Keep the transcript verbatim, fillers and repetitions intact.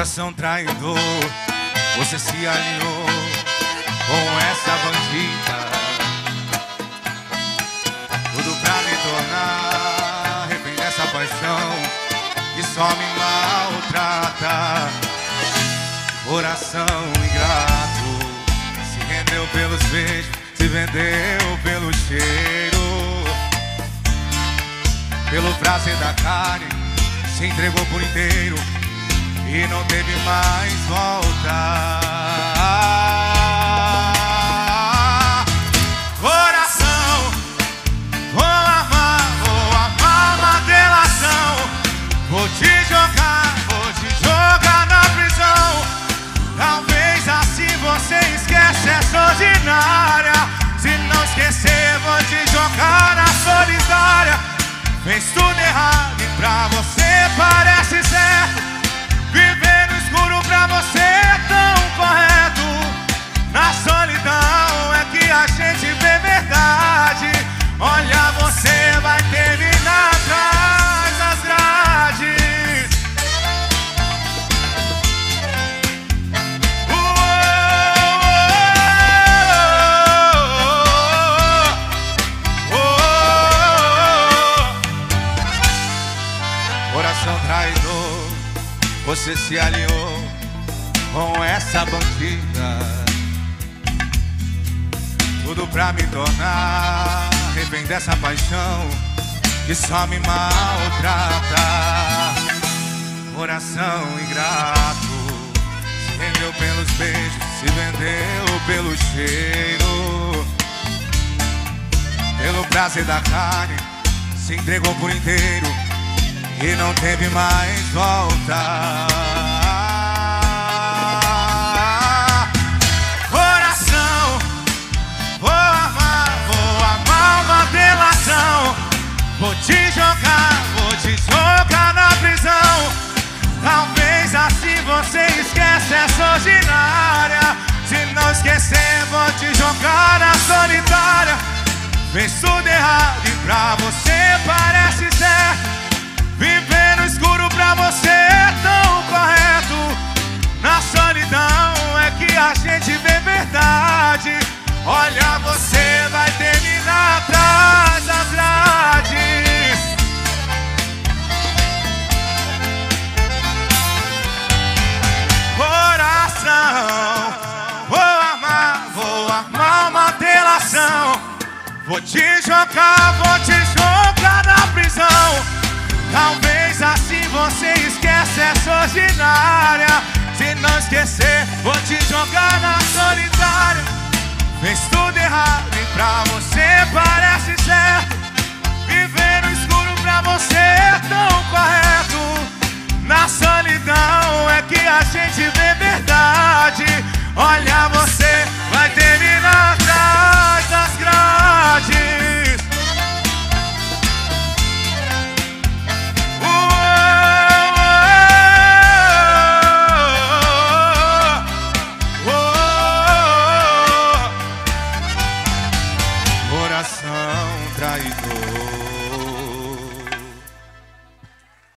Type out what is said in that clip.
Coração traidor, você se alinhou com essa bandida. Tudo pra me tornar refém dessa paixão que só me maltrata. Coração ingrato, se rendeu pelos beijos, se vendeu pelo cheiro, pelo prazer da carne, se entregou por inteiro e não teve mais volta. Coração, vou amar, vou amar uma delação. Vou te jogar, vou te jogar na prisão. Talvez assim você esquece essa ordinária. Se não esquecer, vou te jogar na solitária. Fez tudo errado e pra você parece certo. Viver no escuro pra você é tão correto. Na solidão é que a gente vê verdade. Olha, você vai terminar atrás das grades. Coração traidor, você se aliou com essa bandida. Tudo pra me tornar refém dessa paixão que só me maltrata. Coração ingrato, se rendeu pelos beijos, se vendeu pelo cheiro, pelo prazer da carne, se entregou por inteiro e não teve mais volta. Coração, vou amar, vou amar uma delação. Vou te jogar, vou te jogar na prisão. Talvez assim você esquece essa ordinária. Se não esquecer, vou te jogar na solitária. Fez tudo errado e pra você parece certo. Viver no escuro pra você é tão correto. Na solidão é que a gente vê verdade. Olha, você vai terminar atrás das grades. Coração, vou amar, vou amar uma delação. Vou te jogar, vou te jogar na prisão. Talvez assim você esquece essa ordinária. Se não esquecer, vou te jogar na solitária. Fez tudo errado e pra você parece certo. Viver no escuro pra você é tão correto. Na solidão é que a gente vê verdade. Olha, você